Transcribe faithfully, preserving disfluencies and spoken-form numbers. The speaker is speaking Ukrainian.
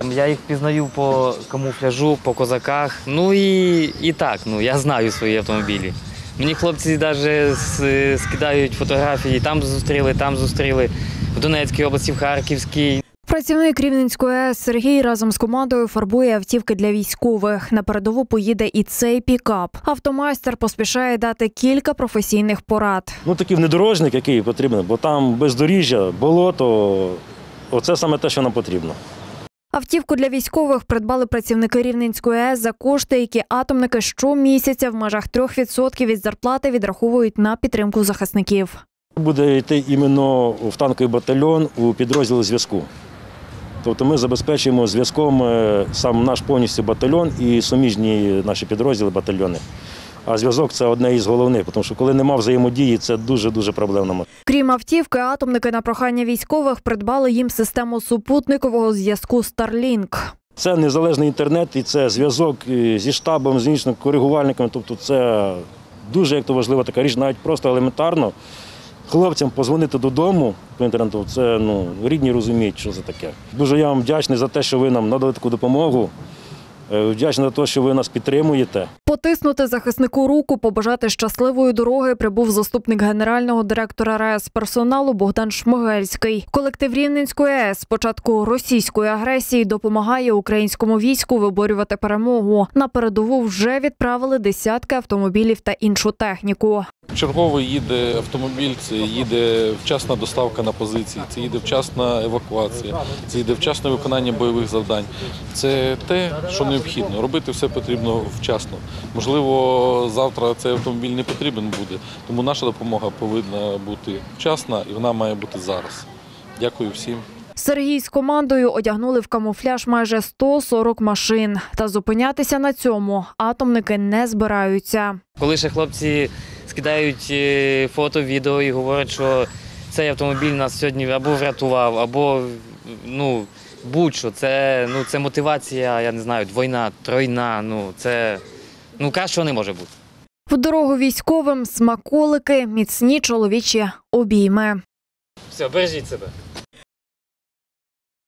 Я їх пізнаю по камуфляжу, по козаках. Ну і, і так, ну, я знаю свої автомобілі. Мені хлопці навіть скидають фотографії, там зустріли, там зустріли, в Донецькій області, в Харківській. Працівник Рівненської АЕС Сергій разом з командою фарбує автівки для військових. На передову поїде і цей пікап. Автомайстер поспішає дати кілька професійних порад. Ну, такий внедорожник, який потрібен, бо там бездоріжжя, болото – оце саме те, що нам потрібно. Автівку для військових придбали працівники Рівненської АЕС за кошти, які атомники щомісяця в межах трьох відсотків від зарплати відраховують на підтримку захисників. Буде йти іменно в танковий батальйон у підрозділ зв'язку. Тобто ми забезпечуємо зв'язком сам наш повністю батальйон і суміжні наші підрозділи, батальйони. А зв'язок – це одне із головних, тому що коли немає взаємодії, це дуже-дуже проблемно. Крім автівки, атомники на прохання військових придбали їм систему супутникового зв'язку Starlink. Це незалежний інтернет і це зв'язок зі штабом, з іншими коригувальниками. Тобто це дуже як то важлива така річ, навіть просто елементарно. Хлопцям позвонити додому по інтернету, це ну, рідні розуміють, що це таке. Дуже я вам вдячний за те, що ви нам надали таку допомогу. Вдячний за те, що ви нас підтримуєте. Потиснути захиснику руку, побажати щасливої дороги прибув заступник генерального директора РаЕС персоналу Богдан Шмигельський. Колектив Рівненської АЕС з початку російської агресії допомагає українському війську виборювати перемогу. На передову вже відправили десятки автомобілів та іншу техніку. Черговий їде автомобіль, це їде вчасна доставка на позиції, це їде вчасна евакуація, це їде вчасне виконання бойових завдань. Це те, що необхідно. Робити все потрібно вчасно. Можливо, завтра цей автомобіль не потрібен буде, тому наша допомога повинна бути вчасна і вона має бути зараз. Дякую всім. Сергій з командою одягнули в камуфляж майже сто сорок машин. Та зупинятися на цьому атомники не збираються. Коли ще хлопці скидають фото, відео і говорять, що цей автомобіль нас сьогодні або врятував, або ну, будь-що. Це, ну, це мотивація, я не знаю, двойна, тройна. Ну, це, ну, кращого не може бути. В дорогу військовим смаколики, міцні чоловічі обійми. Все, бережіть себе.